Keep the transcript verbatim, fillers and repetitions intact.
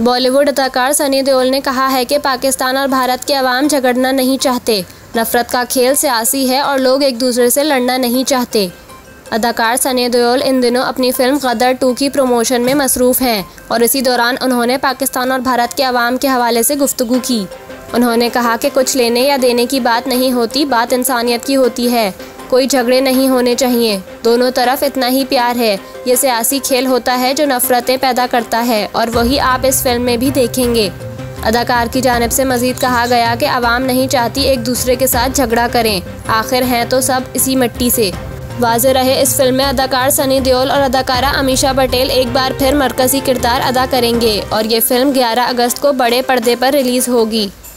बॉलीवुड अदाकार सनी देओल ने कहा है कि पाकिस्तान और भारत के अवाम झगड़ना नहीं चाहते। नफरत का खेल सियासी है और लोग एक दूसरे से लड़ना नहीं चाहते। अदाकार सनी देओल इन दिनों अपनी फिल्म गदर टू की प्रमोशन में मसरूफ़ हैं और इसी दौरान उन्होंने पाकिस्तान और भारत के अवाम के हवाले से गुफ्तगू की। उन्होंने कहा कि कुछ लेने या देने की बात नहीं होती, बात इंसानियत की होती है। कोई झगड़े नहीं होने चाहिए, दोनों तरफ इतना ही प्यार है। ये सियासी खेल होता है जो नफरतें पैदा करता है और वही आप इस फिल्म में भी देखेंगे। अदाकार की जानिब से मज़ीद कहा गया कि अवाम नहीं चाहती एक दूसरे के साथ झगड़ा करें, आखिर हैं तो सब इसी मिट्टी से। वाज़ेह रहे, इस फिल्म में अदाकार सनी देओल और अदाकारा अमीषा पटेल एक बार फिर मरकज़ी किरदार अदा करेंगे और ये फिल्म ग्यारह अगस्त को बड़े पर्दे पर रिलीज़ होगी।